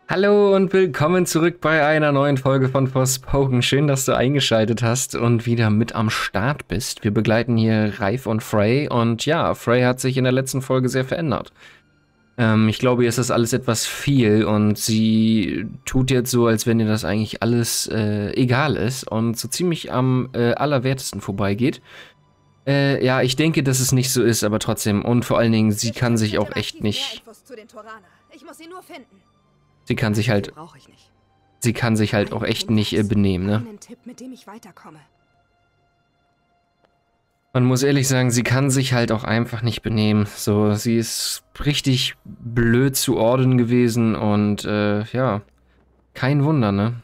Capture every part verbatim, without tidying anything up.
Hallo und willkommen zurück bei einer neuen Folge von Forspoken. Schön, dass du eingeschaltet hast und wieder mit am Start bist. Wir begleiten hier Raif und Frey und ja, Frey hat sich in der letzten Folge sehr verändert. Ähm, ich glaube, ihr ist das alles etwas viel und sie tut jetzt so, als wenn ihr das eigentlich alles äh, egal ist und so ziemlich am äh, allerwertesten vorbeigeht. Äh, ja, ich denke, dass es nicht so ist, aber trotzdem. Und vor allen Dingen, sie kann sich auch echt nicht... Ich muss sie nur finden. Sie kann sich halt... Sie kann sich halt auch echt nicht äh, benehmen, ne? Einen Tipp, mit dem ich weiterkomme. Man muss ehrlich sagen, sie kann sich halt auch einfach nicht benehmen. So, sie ist richtig blöd zu Orden gewesen und äh, ja, kein Wunder, ne?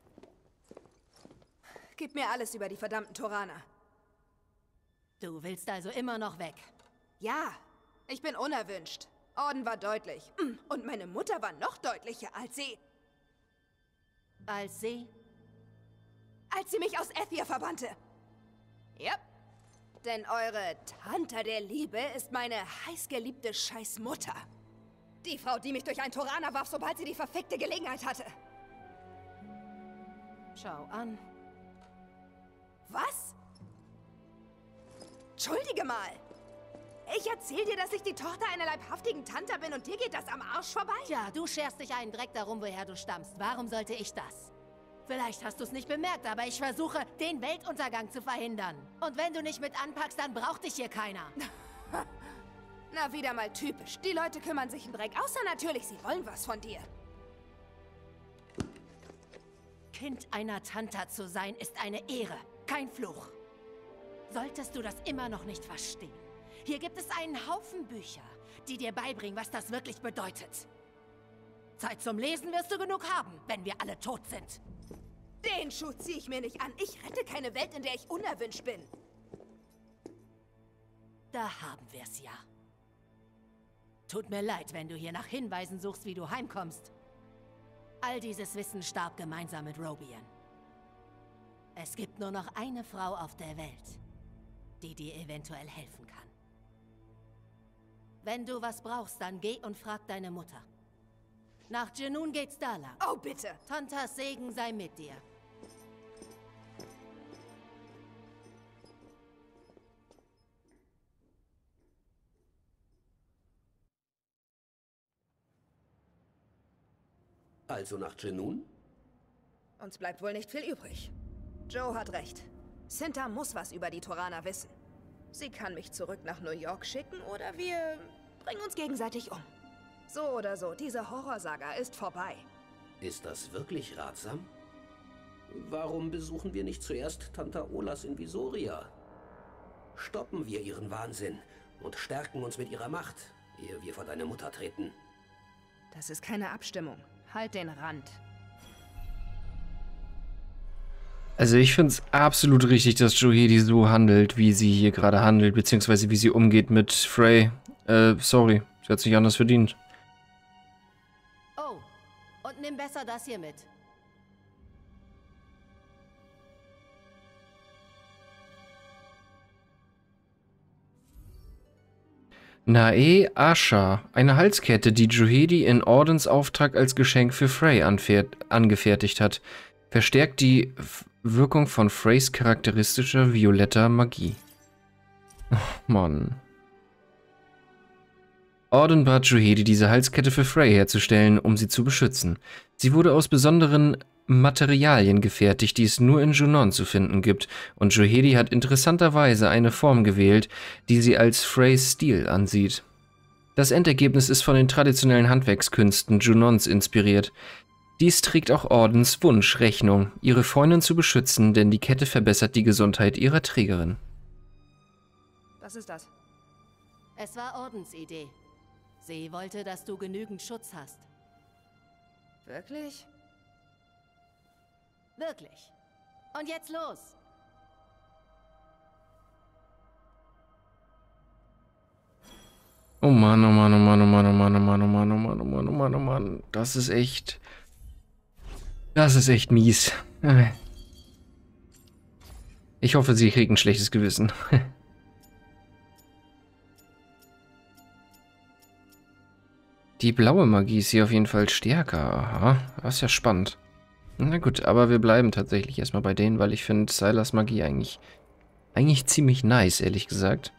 Gib mir alles über die verdammten Torana. Du willst also immer noch weg? Ja, ich bin unerwünscht. Orden war deutlich. Und meine Mutter war noch deutlicher, als sie... Als sie? Als sie mich aus Ethia verbannte. Yep. Denn eure Tante der Liebe ist meine heißgeliebte Scheißmutter. Die Frau, die mich durch ein Torana warf, sobald sie die verfickte Gelegenheit hatte. Schau an. Was? Entschuldige mal. Ich erzähl dir, dass ich die Tochter einer leibhaftigen Tante bin und dir geht das am Arsch vorbei? Tja, du scherst dich einen Dreck darum, woher du stammst. Warum sollte ich das? Vielleicht hast du es nicht bemerkt, aber ich versuche, den Weltuntergang zu verhindern. Und wenn du nicht mit anpackst, dann braucht dich hier keiner. Na, wieder mal typisch. Die Leute kümmern sich einen Dreck, außer natürlich, sie wollen was von dir. Kind einer Tanta zu sein, ist eine Ehre, kein Fluch. Solltest du das immer noch nicht verstehen? Hier gibt es einen Haufen Bücher, die dir beibringen, was das wirklich bedeutet. Zeit zum Lesen wirst du genug haben, wenn wir alle tot sind. Den Schuh ziehe ich mir nicht an. Ich rette keine Welt, in der ich unerwünscht bin. Da haben wir's ja. Tut mir leid, wenn du hier nach Hinweisen suchst, wie du heimkommst. All dieses Wissen starb gemeinsam mit Robian. Es gibt nur noch eine Frau auf der Welt, die dir eventuell helfen kann. Wenn du was brauchst, dann geh und frag deine Mutter. Nach Junoon geht's da lang. Oh, bitte. Tantas Segen sei mit dir. Also nach Junoon? Uns bleibt wohl nicht viel übrig. Joe hat recht. Cinta muss was über die Torana wissen. Sie kann mich zurück nach New York schicken oder wir bringen uns gegenseitig um. So oder so, diese Horrorsaga ist vorbei. Ist das wirklich ratsam? Warum besuchen wir nicht zuerst Tanta Olas in Visoria? Stoppen wir ihren Wahnsinn und stärken uns mit ihrer Macht, ehe wir vor deine Mutter treten. Das ist keine Abstimmung. Halt den Rand. Also ich finde es absolut richtig, dass Johedi so handelt, wie sie hier gerade handelt, beziehungsweise wie sie umgeht mit Frey. Äh, sorry, sie hat sich anders verdient. Oh, und nimm besser das hier mit. Nae Asha, eine Halskette, die Johedi in Ordensauftrag als Geschenk für Frey angefertigt hat, verstärkt die F Wirkung von Freys charakteristischer violetter Magie. Oh, Mann. Orden bat Johedi, diese Halskette für Frey herzustellen, um sie zu beschützen. Sie wurde aus besonderen Materialien gefertigt, die es nur in Junon zu finden gibt, und Johedi hat interessanterweise eine Form gewählt, die sie als Freys Stil ansieht. Das Endergebnis ist von den traditionellen Handwerkskünsten Junons inspiriert. Dies trägt auch Ordens Wunsch Rechnung, ihre Freundin zu beschützen, denn die Kette verbessert die Gesundheit ihrer Trägerin. Was ist das? Es war Ordensidee. Sie wollte, dass du genügend Schutz hast. Wirklich? Wirklich. Und jetzt los! Oh Mann, oh Mann, oh Mann, oh Mann, oh Mann, oh Mann, oh Mann, oh Mann, oh Mann, oh Mann, oh Mann. Das ist echt... Das ist echt mies. Ich hoffe, sie kriegt ein schlechtes Gewissen. Die blaue Magie ist hier auf jeden Fall stärker. Aha, das ist ja spannend. Na gut, aber wir bleiben tatsächlich erstmal bei denen, weil ich finde Silas Magie eigentlich, eigentlich ziemlich nice, ehrlich gesagt.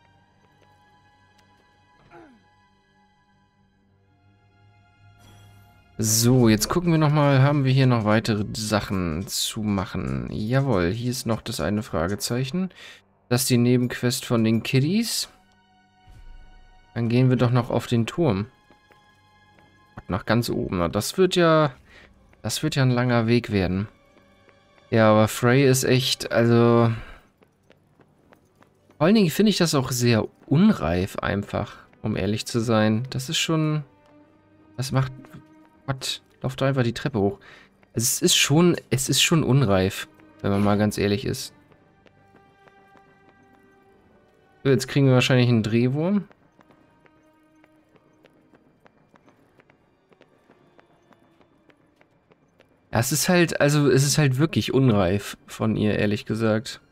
So, jetzt gucken wir nochmal, haben wir hier noch weitere Sachen zu machen? Jawohl, hier ist noch das eine Fragezeichen. Das ist die Nebenquest von den Kiddies. Dann gehen wir doch noch auf den Turm. Nach ganz oben. Na, das wird ja... Das wird ja ein langer Weg werden. Ja, aber Frey ist echt, also... Vor allen Dingen finde ich das auch sehr unreif einfach, um ehrlich zu sein. Das ist schon... Das macht... Gott, lauft doch einfach die Treppe hoch. Es ist schon... Es ist schon unreif, wenn man mal ganz ehrlich ist. So, jetzt kriegen wir wahrscheinlich einen Drehwurm. Ja, es ist halt, also es ist halt wirklich unreif von ihr, ehrlich gesagt.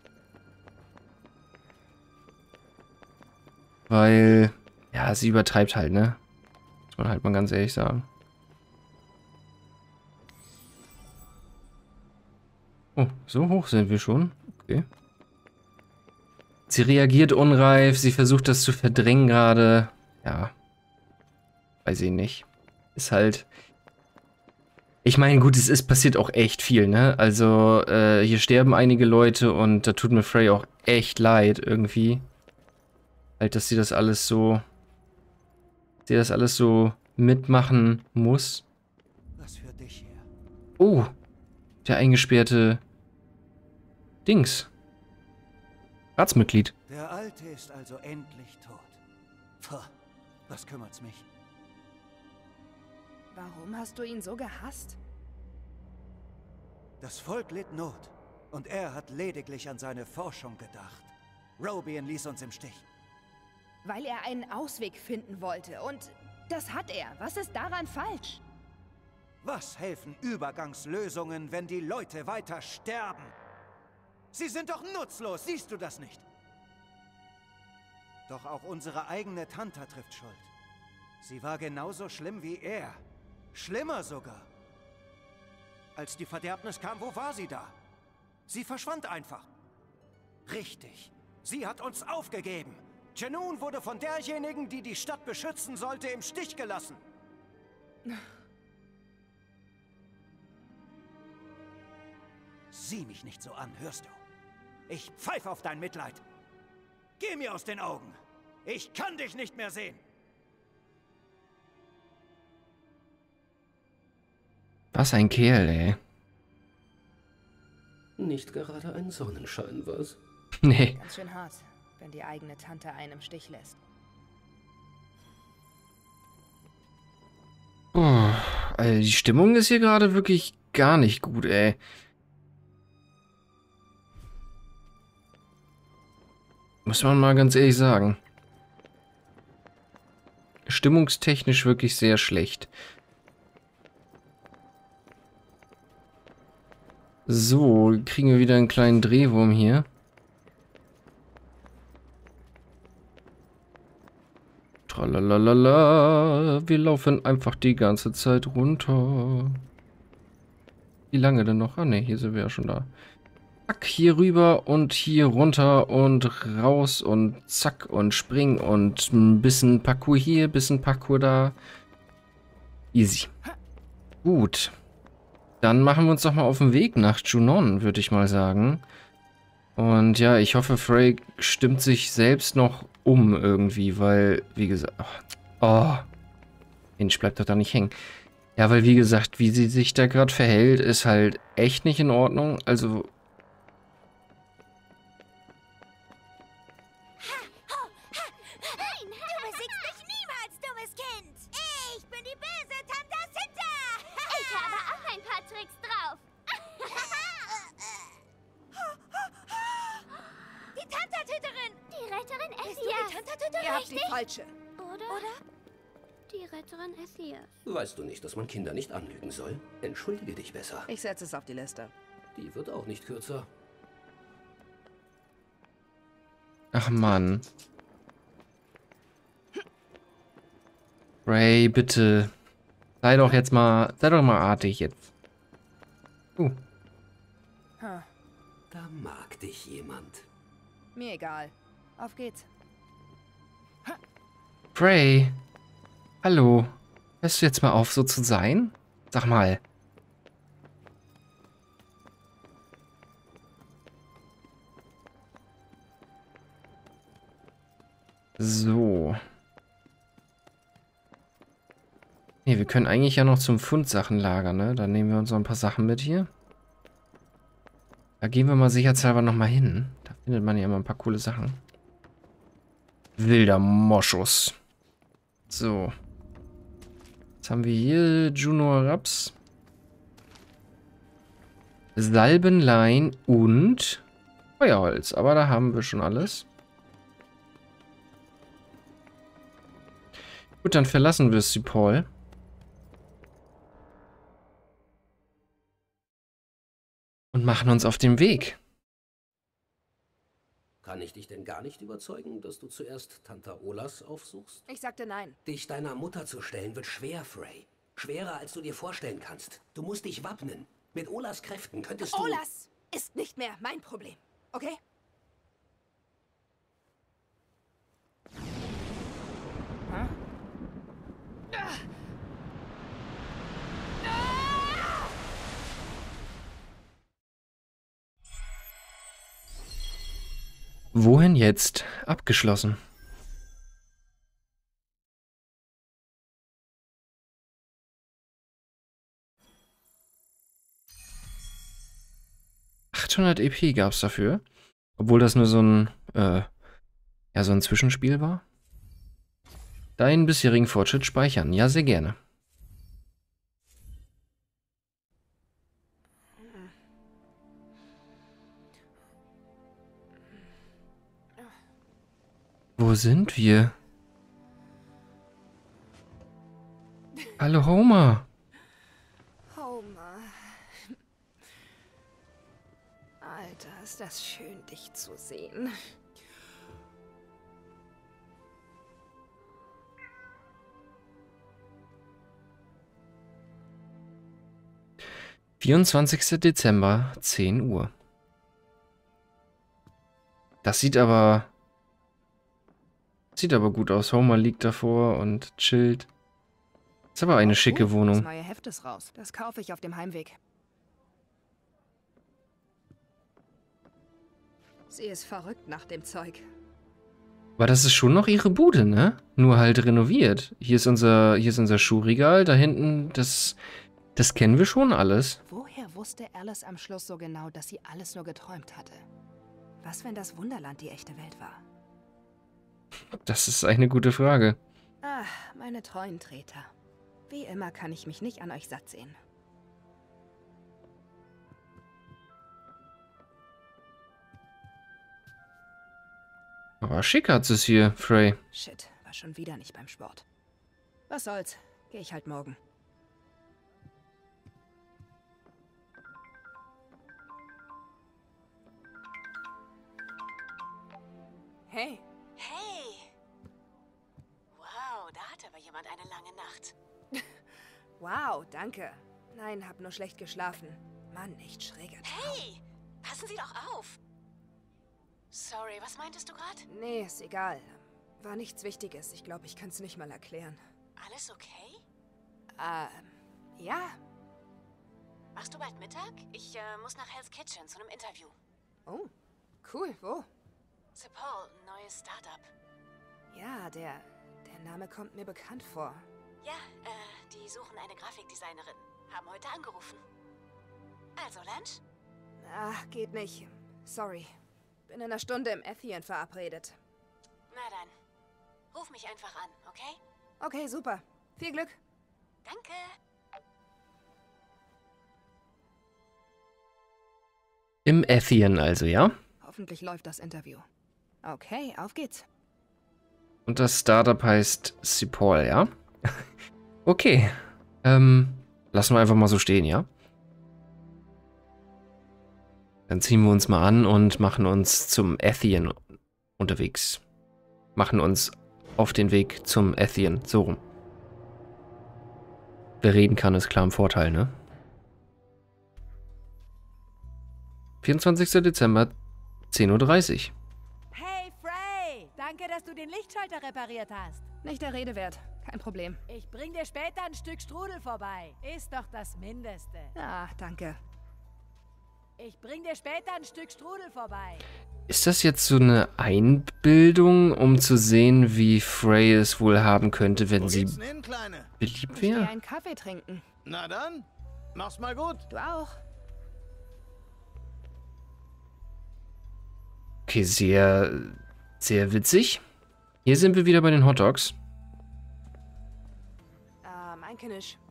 Weil, ja, sie übertreibt halt, ne? Muss man halt mal ganz ehrlich sagen. Oh, so hoch sind wir schon. Okay. Sie reagiert unreif, sie versucht das zu verdrängen gerade. Ja. Weiß ich nicht. Ist halt... Ich meine, gut, es ist passiert auch echt viel, ne? Also, äh, hier sterben einige Leute und da tut mir Frey auch echt leid, irgendwie. Halt, dass sie das alles so... sie das alles so mitmachen muss. Was für dich hier? Oh, der eingesperrte Dings. Ratsmitglied. Der Alte ist also endlich tot. Puh, was kümmert's mich? Warum hast du ihn so gehasst? Das Volk litt Not und er hat lediglich an seine Forschung gedacht. Robian ließ uns im Stich. Weil er einen Ausweg finden wollte und das hat er. Was ist daran falsch? Was helfen Übergangslösungen, wenn die Leute weiter sterben? Sie sind doch nutzlos, siehst du das nicht? Doch auch unsere eigene Tante trifft Schuld. Sie war genauso schlimm wie er. Schlimmer sogar. Als die Verderbnis kam, wo war sie da? Sie verschwand einfach. Richtig. Sie hat uns aufgegeben. Junoon wurde von derjenigen, die die Stadt beschützen sollte, im Stich gelassen. Sieh mich nicht so an, hörst du? Ich pfeife auf dein Mitleid. Geh mir aus den Augen. Ich kann dich nicht mehr sehen. Was ein Kerl, ey. Nicht gerade ein Sonnenschein, was? Nee. Ganz schön hart, wenn die eigene Tante einen im Stich lässt. Oh, also die Stimmung ist hier gerade wirklich gar nicht gut, ey. Muss man mal ganz ehrlich sagen. Stimmungstechnisch wirklich sehr schlecht. So, kriegen wir wieder einen kleinen Drehwurm hier. Tralalala, wir laufen einfach die ganze Zeit runter. Wie lange denn noch? Ah ne, hier sind wir ja schon da. Zack, hier rüber und hier runter und raus und zack und spring und ein bisschen Parcours hier, ein bisschen Parcours da. Easy. Gut. Dann machen wir uns doch mal auf den Weg nach Junon, würde ich mal sagen. Und ja, ich hoffe, Frey stimmt sich selbst noch um irgendwie, weil, wie gesagt... Oh, Mensch, bleibt doch da nicht hängen. Ja, weil wie gesagt, wie sie sich da gerade verhält, ist halt echt nicht in Ordnung. Also... Ihr habt die falsche. Oder? Oder? Die Retterin Essias. Weißt du nicht, dass man Kinder nicht anlügen soll? Entschuldige dich besser. Ich setze es auf die Liste. Die wird auch nicht kürzer. Ach Mann. Ray, bitte. Sei doch jetzt mal, sei doch mal artig jetzt. Uh. Hm. Da mag dich jemand. Mir egal. Auf geht's. Ray. Hallo. Hörst du jetzt mal auf, so zu sein? Sag mal. So. Ne, wir können eigentlich ja noch zum Fundsachenlager, ne? Dann nehmen wir uns noch ein paar Sachen mit hier. Da gehen wir mal sicherheitshalber nochmal hin. Da findet man ja immer ein paar coole Sachen. Wilder Moschus. So. Jetzt haben wir hier Juno Raps. Salbenlein und Feuerholz. Aber da haben wir schon alles. Gut, dann verlassen wir Cipoll. Und machen uns auf den Weg. Kann ich dich denn gar nicht überzeugen, dass du zuerst Tanta Olas aufsuchst? Ich sagte nein. Dich deiner Mutter zu stellen wird schwer, Frey. Schwerer, als du dir vorstellen kannst. Du musst dich wappnen. Mit Olas Kräften könntest du... Olas ist nicht mehr mein Problem, okay? Hm? Wohin jetzt? Abgeschlossen. achthundert E P gab es dafür. Obwohl das nur so ein, äh, ja, so ein Zwischenspiel war. Deinen bisherigen Fortschritt speichern. Ja, sehr gerne. Wo sind wir? Hallo, Homer. Homer. Alter, ist das schön, dich zu sehen. vierundzwanzigster Dezember, zehn Uhr. Das sieht aber... Sieht aber gut aus. Homer liegt davor und chillt. Ist aber eine schicke Oh, Wohnung. Das neue Heft ist raus. Das kaufe ich auf dem Heimweg. Sie ist verrückt nach dem Zeug. Aber das ist schon noch ihre Bude, ne? Nur halt renoviert. Hier ist unser, hier ist unser Schuhregal. Da hinten, das, das kennen wir schon alles. Woher wusste Alice am Schluss so genau, dass sie alles nur geträumt hatte? Was, wenn das Wunderland die echte Welt war? Das ist eine gute Frage. Ah, meine treuen Treter. Wie immer kann ich mich nicht an euch satt sehen. Aber schick hat es hier, Frey. Shit, war schon wieder nicht beim Sport. Was soll's, geh ich halt morgen. Hey. Hey! Wow, da hat aber jemand eine lange Nacht. Wow, danke. Nein, hab nur schlecht geschlafen. Mann, echt schräger Traum. Hey! Passen Sie doch auf! Sorry, was meintest du gerade? Nee, ist egal. War nichts Wichtiges. Ich glaube, ich kann's nicht mal erklären. Alles okay? Ähm, ja. Machst du bald Mittag? Ich äh, muss nach Hell's Kitchen zu einem Interview. Oh, cool. Wo? Cipoll, neues Startup. Ja, der, der Name kommt mir bekannt vor. Ja, äh, die suchen eine Grafikdesignerin. Haben heute angerufen. Also, Lunch? Ach, geht nicht. Sorry. Bin in einer Stunde im Ethian verabredet. Na dann. Ruf mich einfach an, okay? Okay, super. Viel Glück. Danke. Im Ethian also, ja? Hoffentlich läuft das Interview. Okay, auf geht's. Und das Startup heißt Cipoll, ja? Okay. Ähm, lassen wir einfach mal so stehen, ja? Dann ziehen wir uns mal an und machen uns zum Ethian unterwegs. Machen uns auf den Weg zum Ethian, so rum. Wer reden kann, ist klar im Vorteil, ne? vierundzwanzigster Dezember, zehn Uhr dreißig. Hey, Frey! Danke, dass du den Lichtschalter repariert hast. Nicht der Rede wert. Kein Problem. Ich bring dir später ein Stück Strudel vorbei. Ist doch das Mindeste. Ja, danke. Ich bring dir später ein Stück Strudel vorbei. Ist das jetzt so eine Einbildung, um zu sehen, wie Frey es wohl haben könnte, wenn Wo sie geht's denn hin, Kleine? beliebt Ich gehe wäre? einen Kaffee trinken. Na dann, mach's mal gut. Du auch. Okay, sehr, sehr witzig. Hier sind wir wieder bei den Hotdogs. Ähm, ein Knisch.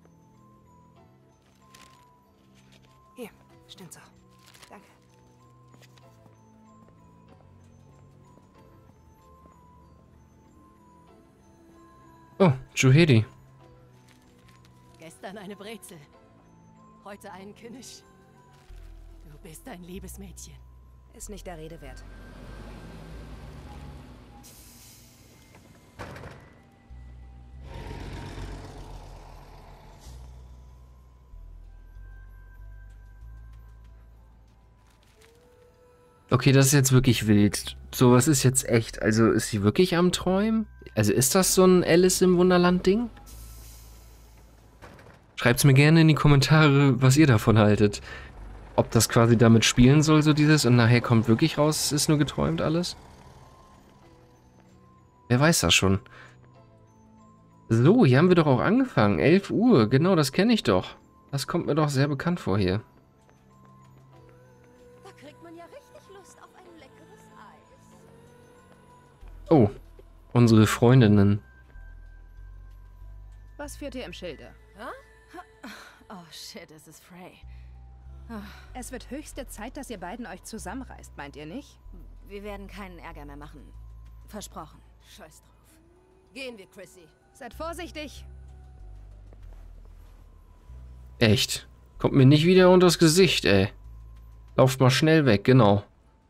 Hier, stimmt's auch. Danke. Oh, Juhedi. Gestern eine Brezel. Heute einen Knisch. Du bist ein liebes Mädchen. Ist nicht der Rede wert. Okay, das ist jetzt wirklich wild. Sowas ist jetzt echt. Also ist sie wirklich am Träumen? Also ist das so ein Alice im Wunderland-Ding? Schreibt's mir gerne in die Kommentare, was ihr davon haltet. Ob das quasi damit spielen soll, so dieses, und nachher kommt wirklich raus, es ist nur geträumt alles? Wer weiß das schon. So, hier haben wir doch auch angefangen. elf Uhr, genau, das kenne ich doch. Das kommt mir doch sehr bekannt vor hier. Da kriegt man ja richtig Lust auf ein leckeres Eis. Oh, unsere Freundinnen. Was führt ihr im Schilde? Oh shit, es ist Frey. Es wird höchste Zeit, dass ihr beiden euch zusammenreißt, meint ihr nicht? Wir werden keinen Ärger mehr machen. Versprochen. Scheiß drauf. Gehen wir, Chrissy. Seid vorsichtig. Echt. Kommt mir nicht wieder unters Gesicht, ey. Lauft mal schnell weg, genau.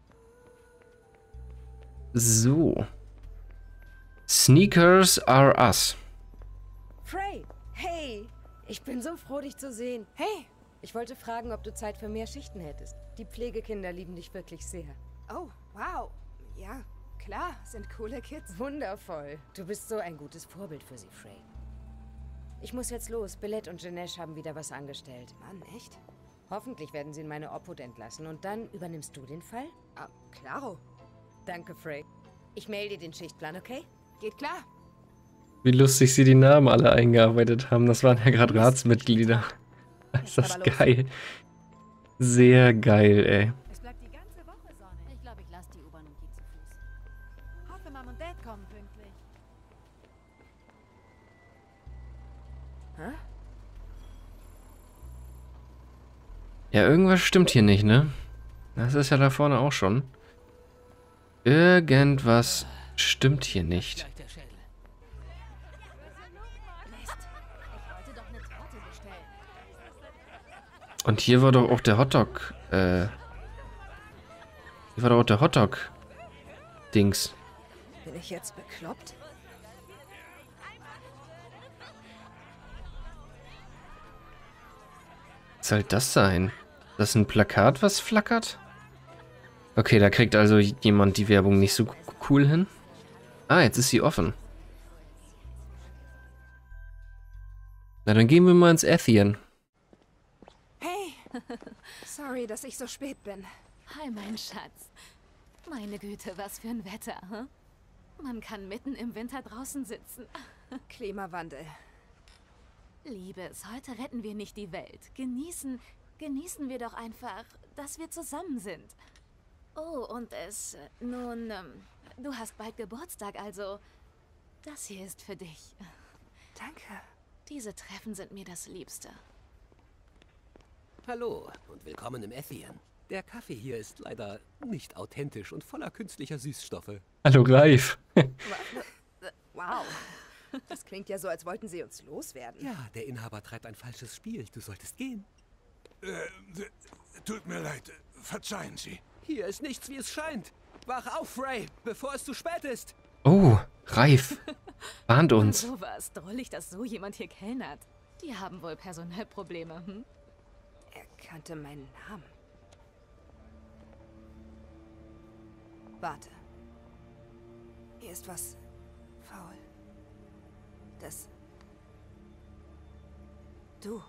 So. Sneakers are us. Frey, hey! Ich bin so froh, dich zu sehen. Hey! Ich wollte fragen, ob du Zeit für mehr Schichten hättest. Die Pflegekinder lieben dich wirklich sehr. Oh, wow. Ja, klar, sind coole Kids. Wundervoll. Du bist so ein gutes Vorbild für sie, Frey. Ich muss jetzt los. Billette und Janesh haben wieder was angestellt. Mann, echt? Hoffentlich werden sie in meine Obhut entlassen. Und dann übernimmst du den Fall? Ah, klaro. Danke, Frey. Ich mail dir den Schichtplan, okay? Geht klar. Wie lustig sie die Namen alle eingearbeitet haben. Das waren ja gerade Ratsmitglieder. Ist das geil. Sehr geil, ey. Es bleibt die ganze Woche Sonne. Ich glaube, ich lasse die U-Bahn und gehe zu Fuß. Hoffe, Mom und Dad kommen pünktlich. Hä? Ja, irgendwas stimmt hier nicht, ne? Das ist ja da vorne auch schon. Irgendwas stimmt hier nicht. Mist. Ich wollte doch eine Torte bestellen. Und hier war doch auch der Hotdog, äh... Hier war doch auch der Hotdog-Dings. Bin ich jetzt bekloppt? Was soll das sein? Das ist ein Plakat, was flackert? Okay, da kriegt also jemand die Werbung nicht so cool hin. Ah, jetzt ist sie offen. Na, dann gehen wir mal ins Atheon. Hey! Sorry, dass ich so spät bin. Hi, mein Schatz. Meine Güte, was für ein Wetter, hm? Man kann mitten im Winter draußen sitzen. Klimawandel. Liebes, heute retten wir nicht die Welt. Genießen, genießen wir doch einfach, dass wir zusammen sind. Oh, und es, nun, ähm, du hast bald Geburtstag, also das hier ist für dich. Danke. Diese Treffen sind mir das Liebste. Hallo und willkommen im Atheon. Der Kaffee hier ist leider nicht authentisch und voller künstlicher Süßstoffe. Hallo, Reif. Wow. Das klingt ja so, als wollten sie uns loswerden. Ja, der Inhaber treibt ein falsches Spiel. Du solltest gehen. Äh, tut mir leid. Verzeihen Sie. Hier ist nichts, wie es scheint. Wach auf, Frey, bevor es zu spät ist. Oh, Reif. Warnt Und uns. sowas, drollig, dass so jemand hier kellnert. Die haben wohl Personalprobleme, hm? Er kannte meinen Namen. Warte. Hier ist was faul. Das... Du.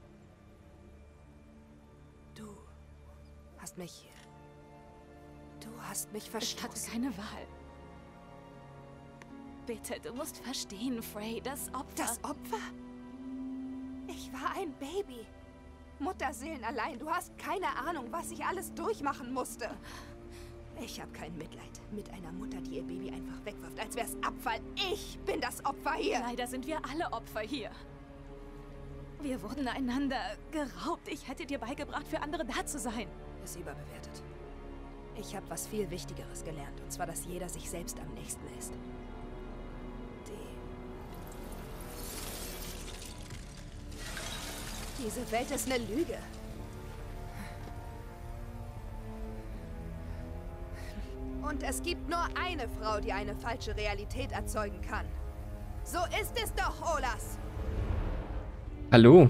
Du hast mich... Du hast mich verstoßen. Ich hatte keine Wahl. Bitte, du musst verstehen, Frey, das Opfer... Das Opfer? Ich war ein Baby. Mutterseelen allein. Du hast keine Ahnung, was ich alles durchmachen musste. Ich habe kein Mitleid mit einer Mutter, die ihr Baby einfach wegwirft, als wäre es Abfall. Ich bin das Opfer hier. Leider sind wir alle Opfer hier. Wir wurden einander geraubt. Ich hätte dir beigebracht, für andere da zu sein. Ist überbewertet. Ich habe was viel Wichtigeres gelernt, und zwar, dass jeder sich selbst am nächsten ist. Die... Diese Welt ist eine Lüge. Und es gibt nur eine Frau, die eine falsche Realität erzeugen kann. So ist es doch, Olas. Hallo.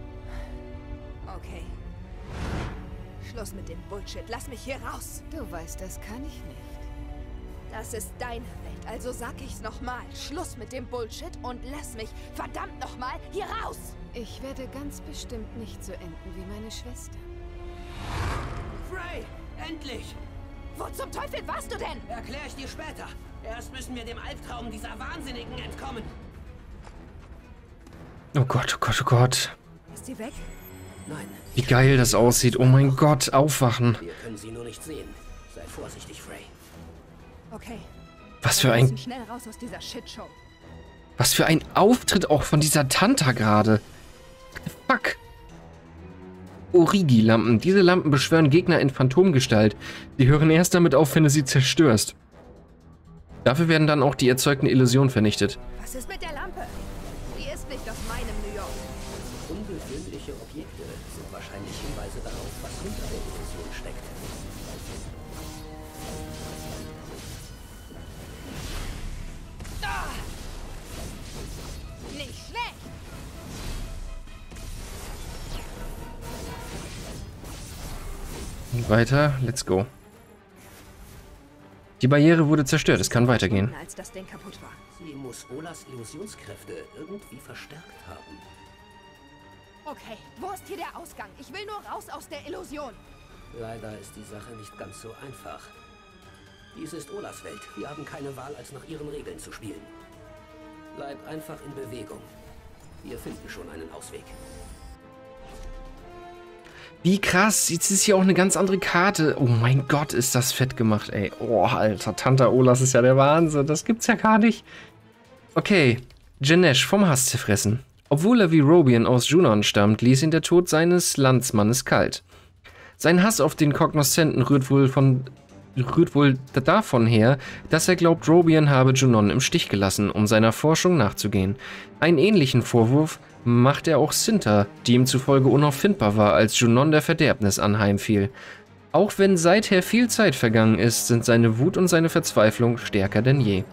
Okay. Schluss mit dem Bullshit. Lass mich hier raus. Du weißt, das kann ich nicht. Das ist deine Welt, also sag ich's nochmal. Schluss mit dem Bullshit und lass mich verdammt nochmal hier raus. Ich werde ganz bestimmt nicht so enden wie meine Schwester. Frey, endlich! Wo zum Teufel warst du denn? Erklär ich dir später. Erst müssen wir dem Albtraum dieser Wahnsinnigen entkommen. Oh Gott, oh Gott, oh Gott. Ist sie weg? Nein. Wie geil das aussieht. Oh mein Gott, aufwachen. Wir können sie nur nicht sehen. Sei vorsichtig, Frey. Okay. Was für Wir ein... müssen schnell raus aus dieser Shitshow. Was für ein Auftritt auch von dieser Tanta gerade. Fuck. Origi-Lampen. Diese Lampen beschwören Gegner in Phantomgestalt. Sie hören erst damit auf, wenn du sie zerstörst. Dafür werden dann auch die erzeugten Illusionen vernichtet. Was ist mit der Lampe? Die ist nicht aus meinem New York. Ungewöhnliche Objekte sind wahrscheinlich Hinweise darauf, was hinter der Illusion steckt. Ah! Nicht schlecht! Und weiter, let's go. Die Barriere wurde zerstört, es kann weitergehen. Als das Ding kaputt war. Sie muss Olas Illusionskräfte irgendwie verstärkt haben. Okay, wo ist hier der Ausgang? Ich will nur raus aus der Illusion. Leider ist die Sache nicht ganz so einfach. Dies ist Olas Welt. Wir haben keine Wahl, als nach ihren Regeln zu spielen. Bleib einfach in Bewegung. Wir finden schon einen Ausweg. Wie krass, jetzt ist hier auch eine ganz andere Karte. Oh mein Gott, ist das fett gemacht, ey. Oh, Alter, Tanta Olas ist ja der Wahnsinn. Das gibt's ja gar nicht. Okay, Ganesh vom Hass zerfressen. Obwohl er wie Robian aus Junon stammt, ließ ihn der Tod seines Landsmannes kalt. Sein Hass auf den Kognoszenten rührt wohl von... rührt wohl davon her, dass er glaubt, Robian habe Junon im Stich gelassen, um seiner Forschung nachzugehen. Einen ähnlichen Vorwurf macht er auch Cinta, die ihm zufolge unauffindbar war, als Junon der Verderbnis anheimfiel. Auch wenn seither viel Zeit vergangen ist, sind seine Wut und seine Verzweiflung stärker denn je.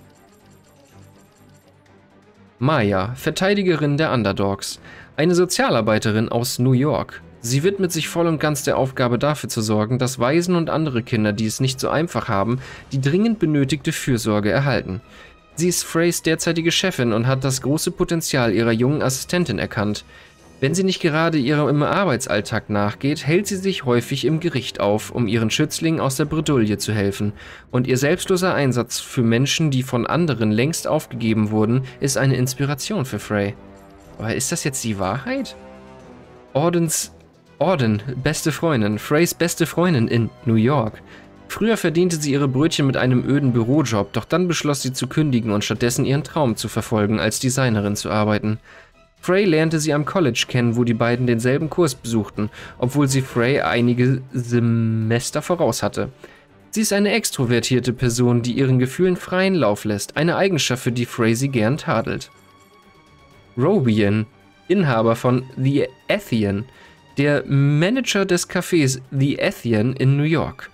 Maya, Verteidigerin der Underdogs, eine Sozialarbeiterin aus New York. Sie widmet sich voll und ganz der Aufgabe, dafür zu sorgen, dass Waisen und andere Kinder, die es nicht so einfach haben, die dringend benötigte Fürsorge erhalten. Sie ist Freys derzeitige Chefin und hat das große Potenzial ihrer jungen Assistentin erkannt. Wenn sie nicht gerade ihrem Arbeitsalltag nachgeht, hält sie sich häufig im Gericht auf, um ihren Schützlingen aus der Bredouille zu helfen. Und ihr selbstloser Einsatz für Menschen, die von anderen längst aufgegeben wurden, ist eine Inspiration für Frey. Aber ist das jetzt die Wahrheit? Ordens... Orden, beste Freundin, Freys beste Freundin in New York. Früher verdiente sie ihre Brötchen mit einem öden Bürojob, doch dann beschloss sie zu kündigen und stattdessen ihren Traum zu verfolgen, als Designerin zu arbeiten. Frey lernte sie am College kennen, wo die beiden denselben Kurs besuchten, obwohl sie Frey einige Semester voraus hatte. Sie ist eine extrovertierte Person, die ihren Gefühlen freien Lauf lässt, eine Eigenschaft, für die Frey sie gern tadelt. Robian, Inhaber von The Athean, der Manager des Cafés The Athean in New York.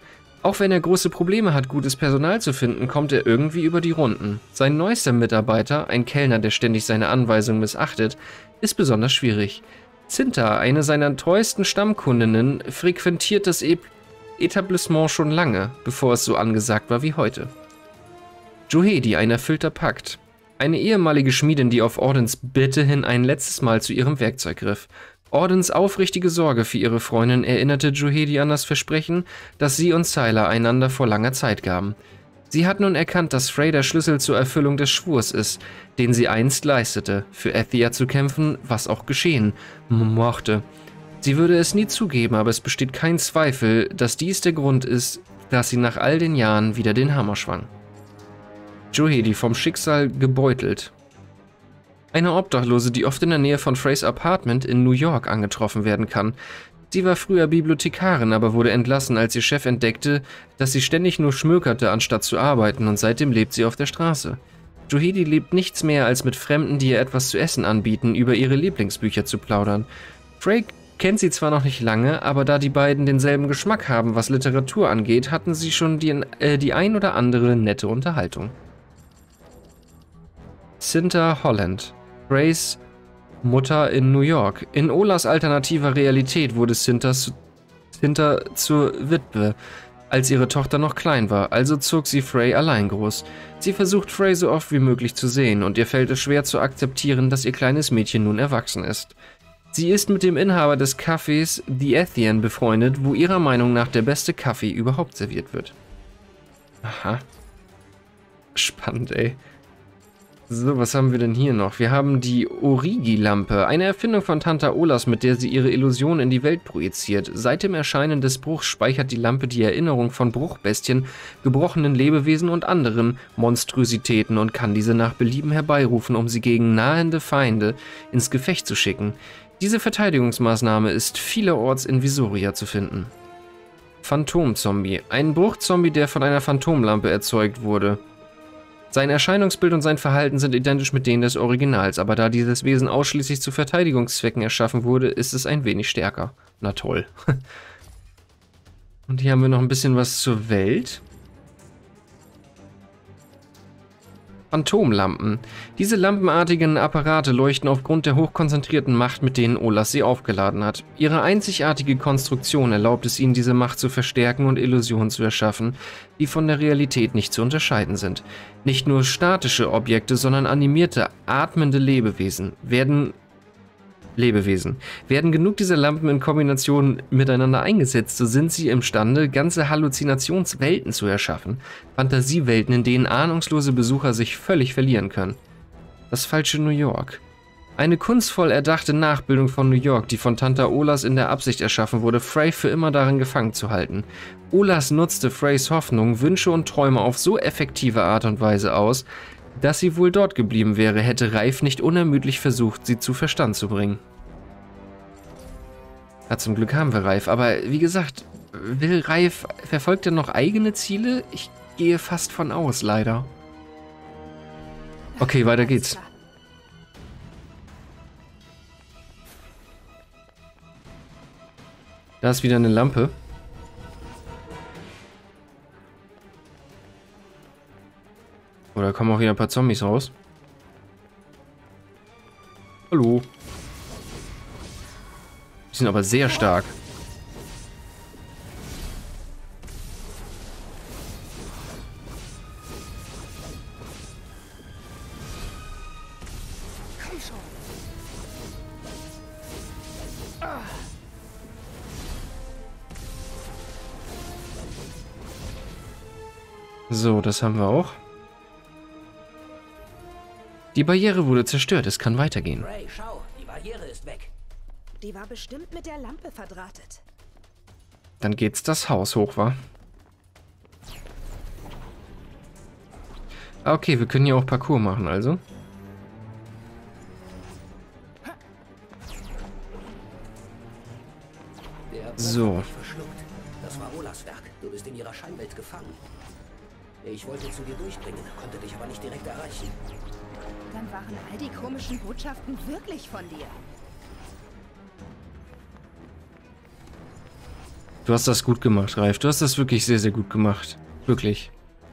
Auch wenn er große Probleme hat, gutes Personal zu finden, kommt er irgendwie über die Runden. Sein neuester Mitarbeiter, ein Kellner, der ständig seine Anweisungen missachtet, ist besonders schwierig. Cinta, eine seiner treuesten Stammkundinnen, frequentiert das e Etablissement schon lange, bevor es so angesagt war wie heute. Johedi, ein erfüllter Pakt. Eine ehemalige Schmiedin, die auf Ordens Bitte hin ein letztes Mal zu ihrem Werkzeug griff. Ordens aufrichtige Sorge für ihre Freundin erinnerte Johedi an das Versprechen, das sie und Sylar einander vor langer Zeit gaben. Sie hat nun erkannt, dass Frey der Schlüssel zur Erfüllung des Schwurs ist, den sie einst leistete, für Athia zu kämpfen, was auch geschehen mochte. Sie würde es nie zugeben, aber es besteht kein Zweifel, dass dies der Grund ist, dass sie nach all den Jahren wieder den Hammer schwang. Johedi, vom Schicksal gebeutelt. Eine Obdachlose, die oft in der Nähe von Freys Apartment in New York angetroffen werden kann. Sie war früher Bibliothekarin, aber wurde entlassen, als ihr Chef entdeckte, dass sie ständig nur schmökerte, anstatt zu arbeiten, und seitdem lebt sie auf der Straße. Johedi lebt nichts mehr, als mit Fremden, die ihr etwas zu essen anbieten, über ihre Lieblingsbücher zu plaudern. Frey kennt sie zwar noch nicht lange, aber da die beiden denselben Geschmack haben, was Literatur angeht, hatten sie schon die, äh, die ein oder andere nette Unterhaltung. Cinta Holland, Freys Mutter in New York. In Olas alternativer Realität wurde Cinta, Cinta zur Witwe, als ihre Tochter noch klein war, also zog sie Frey allein groß. Sie versucht Frey so oft wie möglich zu sehen und ihr fällt es schwer zu akzeptieren, dass ihr kleines Mädchen nun erwachsen ist. Sie ist mit dem Inhaber des Cafés The Ethian befreundet, wo ihrer Meinung nach der beste Kaffee überhaupt serviert wird. Aha. Spannend, ey. So, was haben wir denn hier noch? Wir haben die Origi-Lampe, eine Erfindung von Tanta Olas, mit der sie ihre Illusion in die Welt projiziert. Seit dem Erscheinen des Bruchs speichert die Lampe die Erinnerung von Bruchbestien, gebrochenen Lebewesen und anderen Monstrositäten und kann diese nach Belieben herbeirufen, um sie gegen nahende Feinde ins Gefecht zu schicken. Diese Verteidigungsmaßnahme ist vielerorts in Visoria zu finden. Phantomzombie, ein Bruchzombie, der von einer Phantomlampe erzeugt wurde. Sein Erscheinungsbild und sein Verhalten sind identisch mit denen des Originals, aber da dieses Wesen ausschließlich zu Verteidigungszwecken erschaffen wurde, ist es ein wenig stärker. Na toll. Und hier haben wir noch ein bisschen was zur Welt. Phantomlampen. Diese lampenartigen Apparate leuchten aufgrund der hochkonzentrierten Macht, mit denen Olas sie aufgeladen hat. Ihre einzigartige Konstruktion erlaubt es ihnen, diese Macht zu verstärken und Illusionen zu erschaffen, die von der Realität nicht zu unterscheiden sind. Nicht nur statische Objekte, sondern animierte, atmende Lebewesen werden Lebewesen. Werden genug dieser Lampen in Kombination miteinander eingesetzt, so sind sie imstande, ganze Halluzinationswelten zu erschaffen. Fantasiewelten, in denen ahnungslose Besucher sich völlig verlieren können. Das falsche New York. Eine kunstvoll erdachte Nachbildung von New York, die von Tanta Olas in der Absicht erschaffen wurde, Frey für immer darin gefangen zu halten. Olas nutzte Freys Hoffnung, Wünsche und Träume auf so effektive Art und Weise aus, dass sie wohl dort geblieben wäre, hätte Raif nicht unermüdlich versucht, sie zu Verstand zu bringen. Ja, zum Glück haben wir Raif, aber wie gesagt, will Raif, verfolgt er noch eigene Ziele? Ich gehe fast von aus, leider. Okay, weiter geht's. Da ist wieder eine Lampe. Oder kommen auch wieder ein paar Zombies raus. Hallo. Die sind aber sehr stark. So, das haben wir auch. Die Barriere wurde zerstört, es kann weitergehen. Frey, schau, die Barriere ist weg. Die war bestimmt mit der Lampe verdrahtet. Dann geht's das Haus hoch, wa? Okay, wir können hier auch Parcours machen, also. So. Das war Olas Werk. Du bist in ihrer Scheinwelt gefangen. Ich wollte zu dir durchbringen, konnte dich aber nicht direkt erreichen. Dann waren all die komischen Botschaften wirklich von dir. Du hast das gut gemacht, Ralf. Du hast das wirklich sehr, sehr gut gemacht. Wirklich.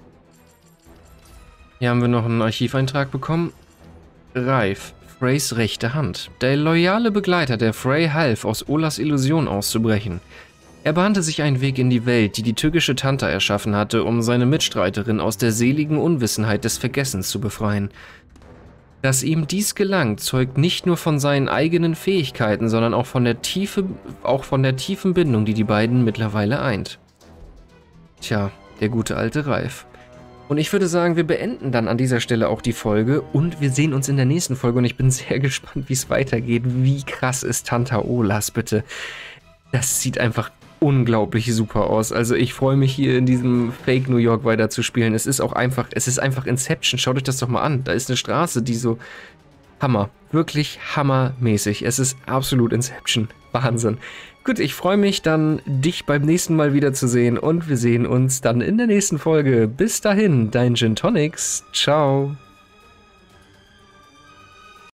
Hier haben wir noch einen Archiveintrag bekommen. Ralf, Freys rechte Hand. Der loyale Begleiter, der Frey half, aus Olas Illusion auszubrechen. Er bahnte sich einen Weg in die Welt, die die tückische Tanta erschaffen hatte, um seine Mitstreiterin aus der seligen Unwissenheit des Vergessens zu befreien. Dass ihm dies gelang, zeugt nicht nur von seinen eigenen Fähigkeiten, sondern auch von der Tiefe, auch von der tiefen Bindung, die die beiden mittlerweile eint. Tja, der gute alte Ralf. Und ich würde sagen, wir beenden dann an dieser Stelle auch die Folge und wir sehen uns in der nächsten Folge und ich bin sehr gespannt, wie es weitergeht. Wie krass ist Tanta Olas, bitte? Das sieht einfach unglaublich super aus. Also ich freue mich hier in diesem Fake New York weiter zu spielen. Es ist auch einfach, es ist einfach Inception. Schaut euch das doch mal an. Da ist eine Straße, die so Hammer, wirklich hammermäßig. Es ist absolut Inception. Wahnsinn. Gut, ich freue mich dann, dich beim nächsten Mal wiederzusehen und wir sehen uns dann in der nächsten Folge. Bis dahin, dein Gin Tonics. Ciao.